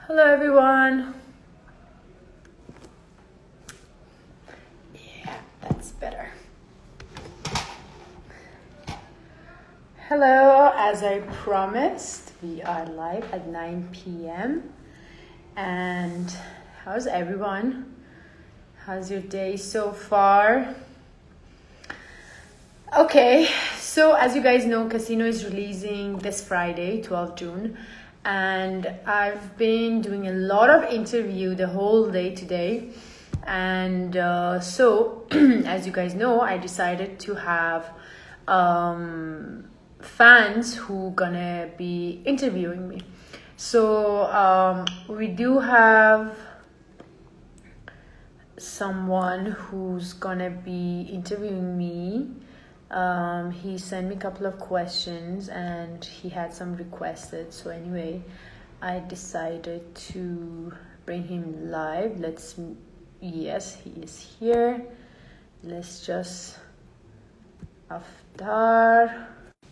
Hello everyone. Yeah, that's better. Hello, as I promised, we are live at 9 p.m. And how's everyone? How's your day so far? Okay, so as you guys know, Casino is releasing this Friday, 12 June. And I've been doing a lot of interview the whole day today. And so, as you guys know, I decided to have fans who gonna be interviewing me. So we do have someone who's gonna be interviewing me. He sent me a couple of questions and he had some requested. So anyway, I decided to bring him live. Yes, he is here. Let's just Aftar.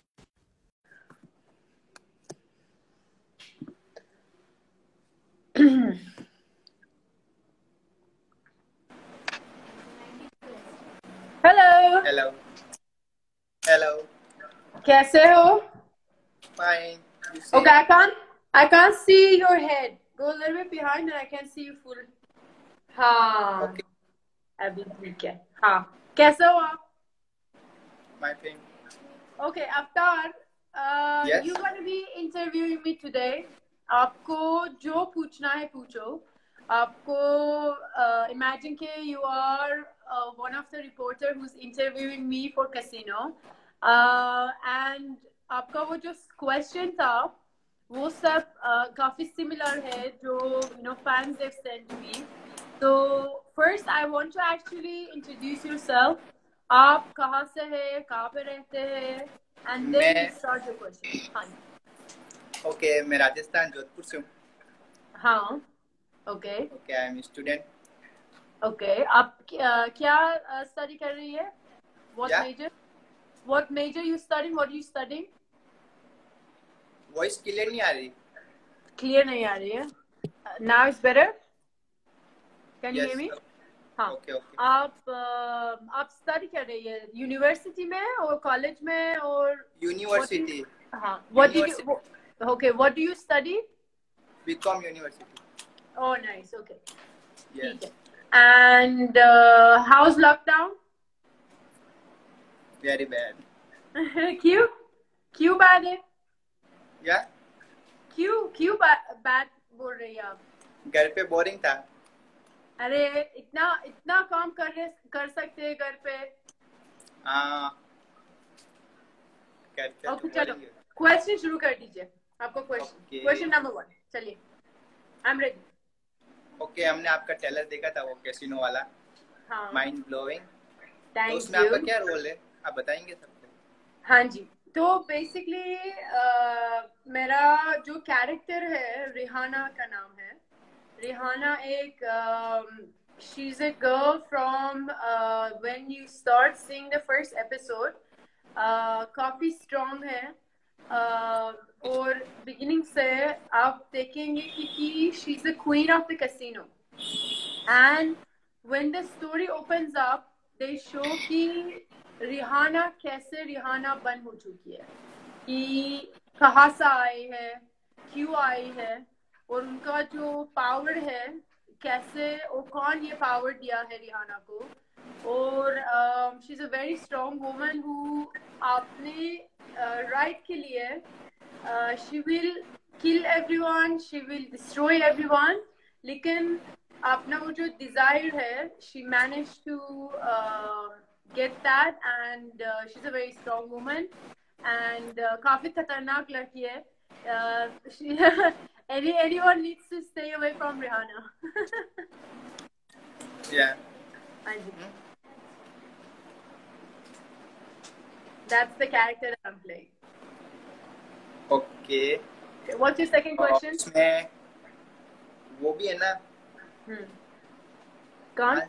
Hello. Hello. Hello. कैसे हो? Fine. You see? Okay, I can't see your head. Go a little bit behind and I can see you full. हाँ. Okay. अभी ठीक है. हाँ. कैसे हो आप? My thing. Okay, Aftar, Yes. you're going to be interviewing me today. आपको जो पूछना है पूछो. आपको imagine कि you are one of the reporter who's interviewing me for Casino. And आपका वो जो question था, वो सब काफी similar है जो fans they've sent me. So first, I want to actually introduce yourself. आप कहाँ से हैं, कहाँ पे रहते हैं, and then you start your question. हाँ. Okay, मैं राजस्थान जोधपुर से हूँ. हाँ. Okay. Okay, I am a student. Okay. आप क्या study कर रही है? What Yeah. major? What major you studying? What are you studying? Voice clear नहीं आ रही. Clear नहीं आ रही है. Now it's better. Can you Yes. hear me? हाँ. Okay, okay. आप study कर रही है university में और college में और University. हाँ. What did University. you? Okay. What do you study? BCom University. Oh, nice. Okay. Yes. ठीक है. And how's lockdown? Very bad. क्यों bad है? Yeah. क्यों bad बोल रही है आप? घर पे boring था. अरे इतना काम कर सकते हैं घर पे. हाँ. घर पे ओके तो चलो boring है. क्वेश्चन शुरू कर दीजिए. आपको Okay. Question number 1. चलिए. I am ready. Okay, हमने आपका ट्रेलर देखा था वो कैसीनो वाला. हाँ. Mind blowing. तो थैंक उसमें आपका यू. क्या रोल है? आप बताएंगे सबको. हाँ जी. तो बेसिकली मेरा जो कैरेक्टर है रिहाना का नाम है. रिहाना एक she is a girl from when you start seeing the first episode. काफी स्ट्रांग है और बिगिनिंग से आप देखेंगे कि she is the queen of the casino. And when the story opens up they show कि रिहाना कैसे रिहाना बन हो चुकी है, कि कहाँ से आई है, क्यों आई है और उनका जो पावर है कैसे और कौन ये पावर दिया है रिहाना को. और she is a very strong woman who अपने राइट के लिए she will kill everyone, she will destroy everyone, लेकिन अपना वो जो डिजायर है she manage to get that and she's a very strong woman and काफी खतरनाक लड़की है. Anyone needs to stay away from Rihanna. Yeah. That's the character I'm playing. Okay. What's your second question? उसमें वो भी है ना. कौन?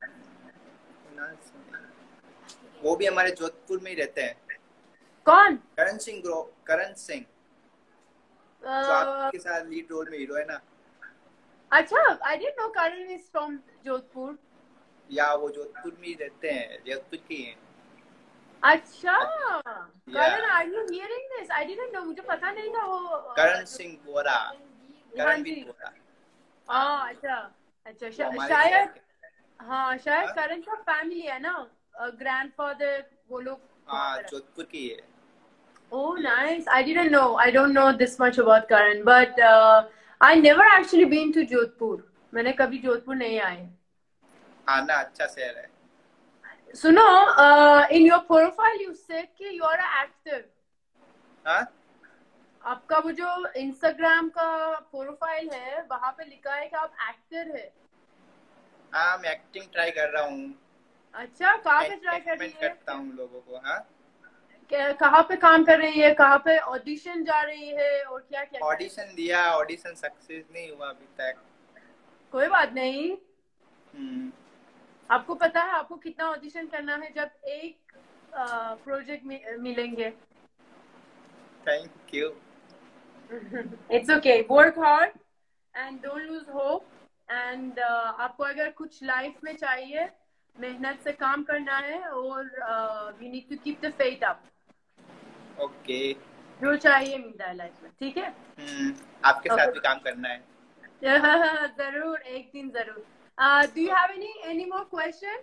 वो भी हमारे जोधपुर में ही रहते हैं. कौन? करण सिंह जो आपके साथ लीड रोल में हीरो है ना. अच्छा, I didn't know Karan is from Jodhpur. या वो जोधपुर में ही रहते हैं, जोधपुर की हैं। अच्छा, या Karan, are you hearing this? I didn't know, मुझे पता नहीं था वो करण सिंह बोरा, हाँ करणवीर जी। बोरा, हाँ अच्छा अच्छा, वो हमारे शहर शायद के। हाँ शायद हाँ? करण का फैमिली है ना, ग्रैंडफादर वो लोग वहाँ हाँ पर है। जोधपुर की है। Oh, nice. I didn't know. I don't know this much about Karan, but I never actually been to Jodhpur. मैंने कभी जोधपुर नहीं आए। आना, अच्छा शहर है। सुनो, in your profile you said कि you are an actor. हाँ? आपका वो जो Instagram का प्रोफाइल है वहाँ पे लिखा है कि आप एक्टर है। हाँ, मैं एक्टिंग ट्राई कर रहा हूँ। अच्छा, कहाँ पे ट्राई कर रही एंटरटेनमेंट है? करता हूँ लोगों को। हाँ, कहाँ पे काम कर रही है, कहाँ पे ऑडिशन जा रही है और क्या क्या? ऑडिशन दिया, ऑडिशन सक्सेस नहीं हुआ अभी तक। कोई बात नहीं। हम्म। आपको पता है आपको कितना ऑडिशन करना है जब एक प्रोजेक्ट मिलेंगे? Thank you. It's okay, work hard and don't lose hope. And आपको अगर कुछ लाइफ में चाहिए, मेहनत से काम करना है और you need to keep the faith up. Okay. जो चाहिए मिलता है लाइफ में, ठीक है? आपके साथ भी काम करना है। जरूर, एक दिन जरूर। Do you have any more question?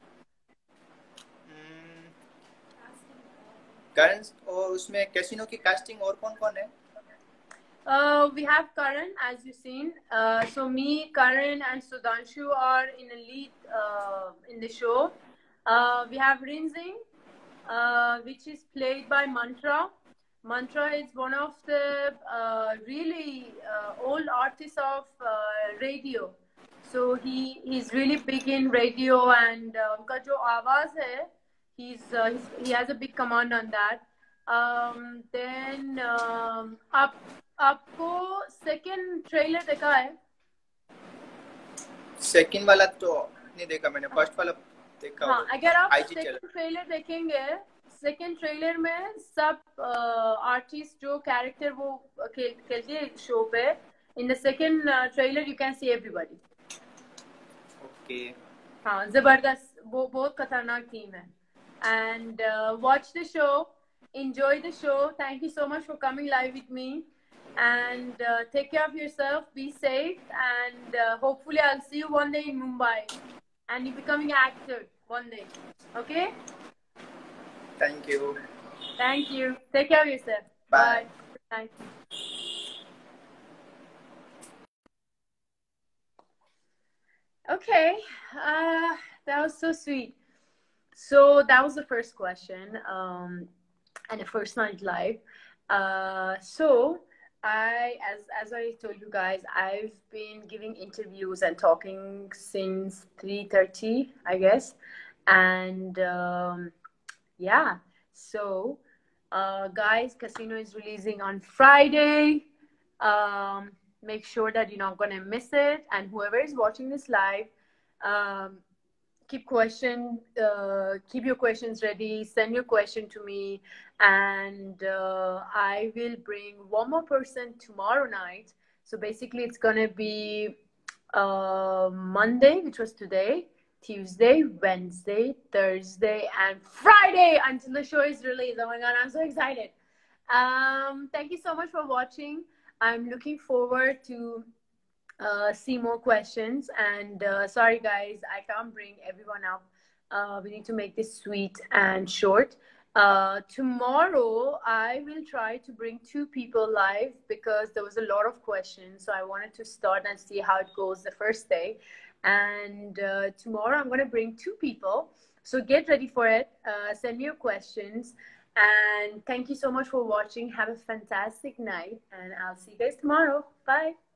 Karan, और उसमें कैसीनो की कास्टिंग और कौन कौन है? We have Karan, as you've seen. So me, Karan, and Sudhanshu are in a lead in the show. We have Rinzing, which is played by Mantra. Mantra is one of the really old artists of radio. So he's really big in radio, and उनका जो आवाज है, he has a big command on that. Then आपको second trailer देखा है? Second वाला तो नहीं देखा मैंने, फर्स्ट वाला देखा। हाँ, अगर आप आईजी चैनल सेकंड ट्रेलर देखेंगे, सेकंड ट्रेलर में सब आर्टिस्ट जो कैरेक्टर वो खेलते हैं शो पे, in the second trailer you can see everybody. Okay. हाँ, जबरदस्त, वो बहुत खतरनाक टीम है। And watch the show, enjoy the show. Thank you so much for coming live with me, and take care of yourself, be safe, and hopefully I'll see you one day in Mumbai and you becoming an actor one day. Okay? Thank you. Thank you. Take care of yourself. Bye. Good night. Okay, that was so sweet. So that was the first question, and the first night live. So as I told you guys, I've been giving interviews and talking since 3:30, I guess, and yeah. So guys, Casino is releasing on Friday. Make sure that you're not gonna miss it, and whoever is watching this live, keep your questions ready, send your question to me, and I will bring one more person tomorrow night. So basically it's gonna be Monday, which was today, Tuesday, Wednesday, Thursday, and Friday until the show is released. Oh my god, I'm so excited. Thank you so much for watching. I'm looking forward to see more questions, and sorry guys, I can't bring everyone up. We need to make this sweet and short. Tomorrow I will try to bring 2 people live because there was a lot of questions, so I wanted to start and see how it goes the first day. And tomorrow I'm going to bring 2 people, so get ready for it. Send me your questions, and thank you so much for watching. Have a fantastic night, and I'll see you guys tomorrow. Bye.